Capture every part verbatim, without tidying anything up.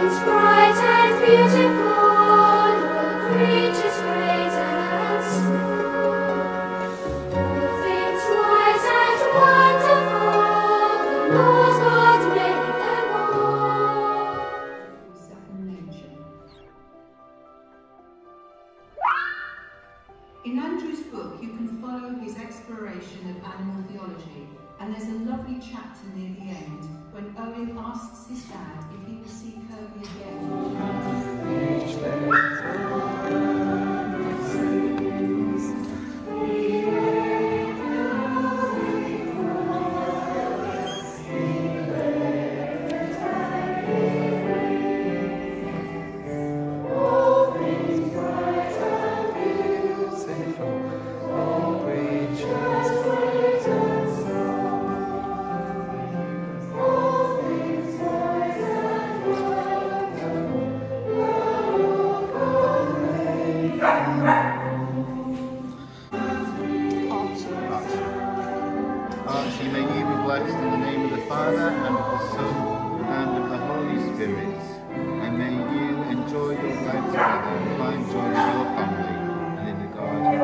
things bright and beautiful, all creatures great and small, all things wise and wonderful, the Lord God made them all. Second nature. In Andrew's book, you can follow his exploration of animal theology, and there's a lovely chapter near the end when Owen asks his dad if he will see Kirby again. Archie, may you be blessed in the name of the Father, and of the Son, and of the Holy Spirit. And may you enjoy your life together and find joy in your family and in the God you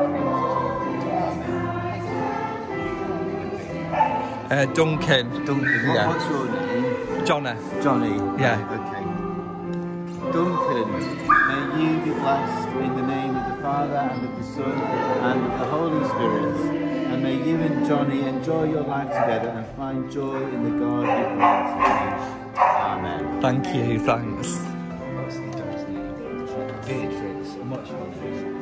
created. Uh, Duncan. Duncan, what, Yeah. what's your name? Johnny. Johnny. Yeah. Okay. Duncan, may you be blessed in the name of the Father, and of the Son, and of the Holy Spirit. And may you and Johnny enjoy your life together and find joy in the God you created. Amen. Thank you, thanks. What's the dog's name? Beatrix. And what's your name?